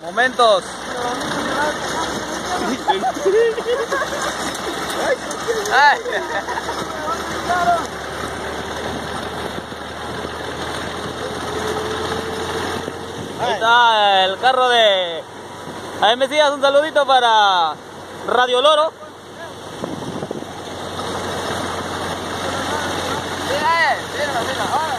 Momentos. Ay. Ahí está el carro de AM Mesías, un saludito para Radio Loro. Mira, ahora.